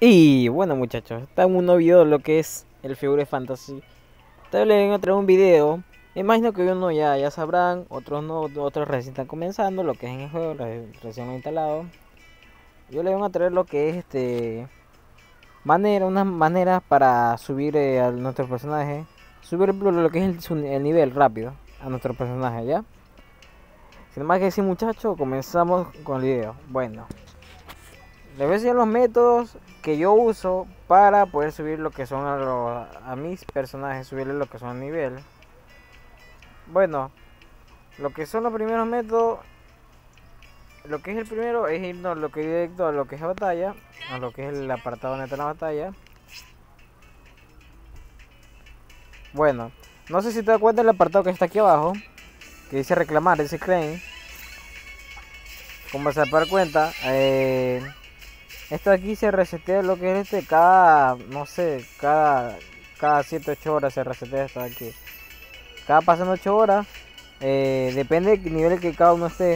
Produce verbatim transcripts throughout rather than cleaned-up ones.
Y bueno, muchachos, está en un nuevo video de lo que es el Figure Fantasy. Tal vez les vengo a traer un video. Imagino que uno ya, ya sabrán, otros no, otros recién están comenzando lo que es en el juego, re- recién lo he instalado. Yo les vengo a traer lo que es este manera, unas maneras para subir eh, a nuestro personaje, subir lo, lo que es el, su- el nivel rápido a nuestro personaje, ¿ya? Sin más que decir, muchachos, comenzamos con el video. Bueno, les voy a enseñar los métodos que yo uso para poder subir lo que son a, lo- a mis personajes, subirle lo que son a nivel. Bueno, lo que son los primeros métodos, lo que es el primero es irnos lo que es directo a lo que es batalla, a lo que es el apartado donde está la batalla. Bueno, no sé si te das cuenta del apartado que está aquí abajo, que dice reclamar, dice claim. Como se dar cuenta, eh, esto aquí se resetea lo que es este cada, no sé, cada cada siete ocho horas se resetea esto aquí. Cada pasando ocho horas, eh, depende del nivel que cada uno esté,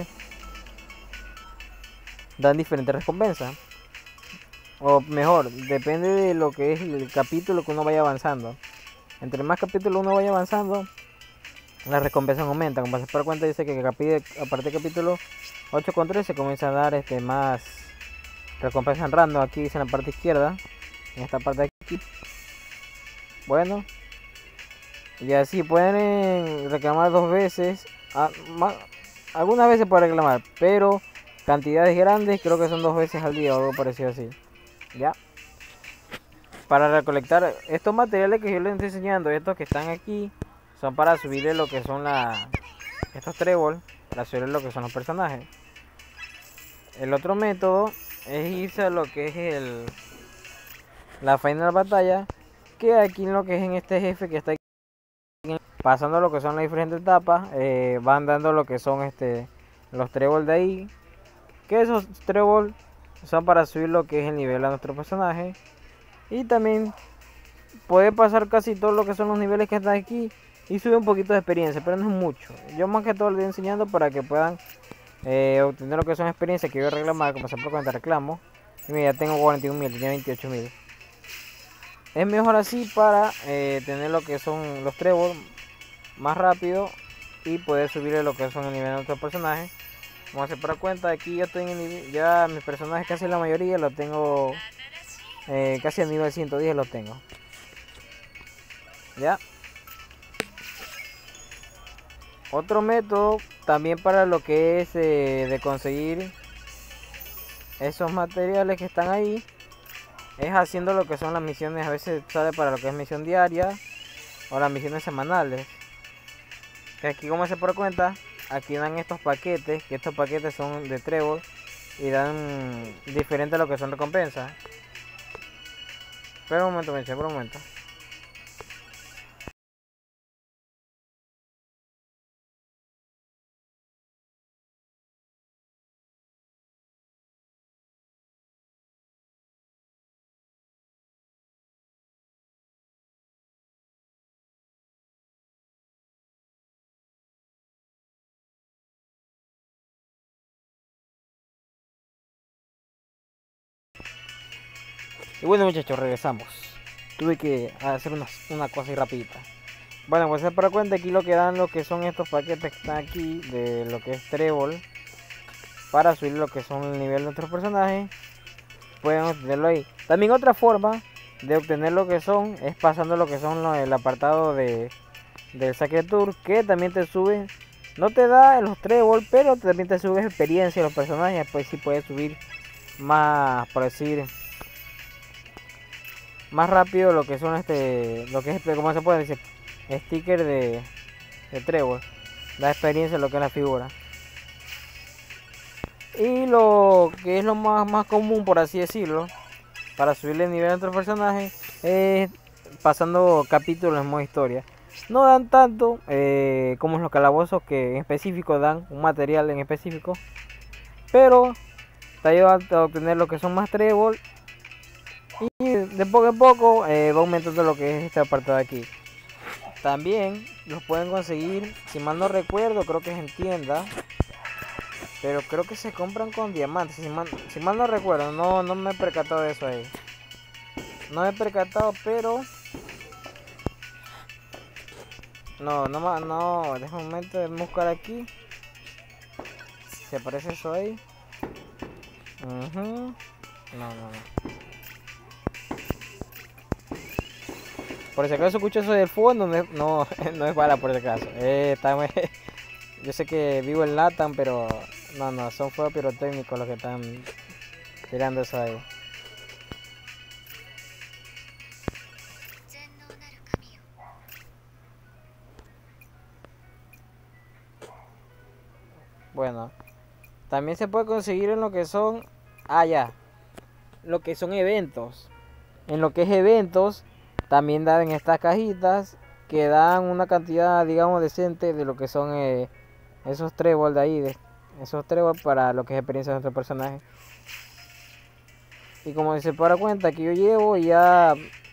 dan diferentes recompensas. O mejor, depende de lo que es el capítulo que uno vaya avanzando. Entre más capítulos uno vaya avanzando, las recompensas aumentan. Como se por cuenta, dice que a partir del capítulo ocho con tres se comienza a dar este más recompensas random. Aquí dice en la parte izquierda, en esta parte de aquí. Bueno, y así pueden reclamar dos veces. Ah, más, algunas veces pueden reclamar, pero cantidades grandes creo que son dos veces al día o algo parecido así. Ya. Para recolectar estos materiales que yo les estoy enseñando, estos que están aquí, son para subirle lo que son la, estos trébol, para subirle lo que son los personajes. El otro método es irse a lo que es el la final batalla, que aquí en lo que es en este jefe que está aquí, pasando lo que son las diferentes etapas, eh, van dando lo que son este los trébol de ahí, que esos trébol son para subir lo que es el nivel a nuestro personaje. Y también puede pasar casi todo lo que son los niveles que están aquí y sube un poquito de experiencia, pero no es mucho. Yo más que todo les estoy enseñando para que puedan eh, obtener lo que son experiencias que yo reclamar, como se por cuenta reclamo. Y mira, ya tengo cuarenta y un mil, tenía veintiocho mil. Es mejor así para eh, tener lo que son los trébol más rápido y poder subirle lo que son el nivel de nuestros personajes. Como se por cuenta, aquí yo estoy en nivel, ya mis personajes casi la mayoría los tengo eh, casi a nivel ciento diez los tengo. Ya. Otro método también para lo que es eh, de conseguir esos materiales que están ahí es haciendo lo que son las misiones. A veces sale para lo que es misión diaria o las misiones semanales, que aquí, como se por cuenta, aquí dan estos paquetes, que estos paquetes son de trébol y dan diferente a lo que son recompensas. Pero un momento, me eché por un momento. Y bueno, muchachos, regresamos. Tuve que hacer una, una cosa ahí rapidita. Bueno, pues se por cuenta aquí lo que dan lo que son estos paquetes que están aquí de lo que es trébol para subir lo que son el nivel de nuestros personajes. Pueden obtenerlo ahí. También otra forma de obtener lo que son es pasando lo que son lo, el apartado de del Sacred Tour, que también te sube, no te da los trébol, pero también te sube experiencia de los personajes. Pues sí puedes subir más, por decir, más rápido lo que son este, lo que es, como se puede decir, sticker de, de trébol. Da experiencia lo que es la figura. Y lo que es lo más, más común, por así decirlo, para subirle el nivel a otros personajes es pasando capítulos en modo historia. No dan tanto eh, como los calabozos, que en específico dan un material en específico, pero te ayuda a obtener lo que son más trébol y de poco a poco eh, va aumentando lo que es esta parte de aquí. También los pueden conseguir, si mal no recuerdo, creo que es en tienda, pero creo que se compran con diamantes, si mal, si mal no recuerdo, no, no me he percatado de eso ahí. No me he percatado, pero... No, no, ma- no, deja un momento de buscar aquí. Si aparece eso ahí. Ujú. No, no, no. Por si acaso escucho eso del fondo, no es, no, no es bala por si acaso. Eh, está muy- yo sé que vivo en Latam, pero no, no, son fuegos pirotécnicos los que están tirando eso ahí. Bueno, también se puede conseguir en lo que son, ah ya, lo que son eventos. En lo que es eventos, también dan en estas cajitas que dan una cantidad, digamos, decente de lo que son eh, esos trébol de ahí, de, esos trébol para lo que es experiencia de nuestro personaje. Y como se para cuenta que yo llevo ya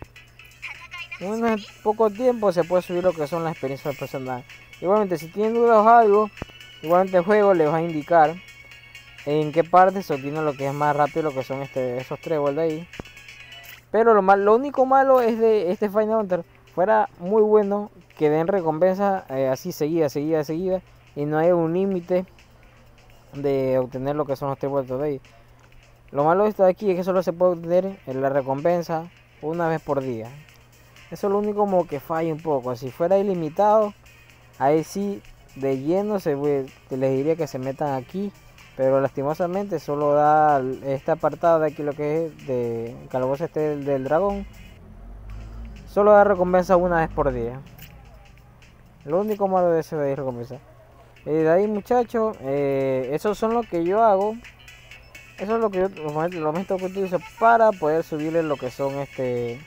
un poco tiempo, se puede subir lo que son las experiencias del personaje. Igualmente, si tienen dudas o algo, igualmente el juego les va a indicar en qué parte se obtiene lo que es más rápido, lo que son este, esos trébol de ahí. Pero lo, mal, lo único malo es de este Final Hunter. Fuera muy bueno que den recompensa eh, así seguida, seguida, seguida. Y no hay un límite de obtener lo que son los trébol de ahí. Lo malo de esto de aquí es que solo se puede obtener en la recompensa una vez por día. Eso es lo único como que falla un poco. Si fuera ilimitado, ahí sí de lleno se te les diría que se metan aquí. Pero lastimosamente solo da este apartado de aquí lo que es de calabozo este del, del dragón. Solo da recompensa una vez por día. Lo único malo de eso es recompensa. Y de ahí muchachos, eh, esos son lo que yo hago. Eso es lo que yo, los, los métodos que utilizo para poder subirle lo que son este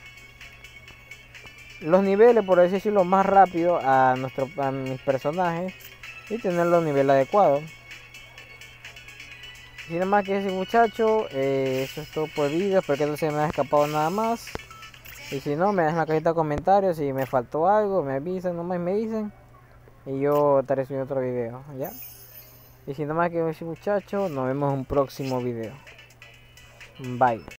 los niveles, por así decirlo, más rápido a nuestro a mis personajes y tener los niveles adecuados. Sin más que decir muchachos, eh, eso es todo por el video. Espero que no se me haya escapado nada más. Y si no, me dejan en la cajita de comentarios. Si me faltó algo, me avisan, nomás me dicen. Y yo estaré subiendo otro video, ¿ya? Y sin nada más que decir muchachos, nos vemos en un próximo video. Bye.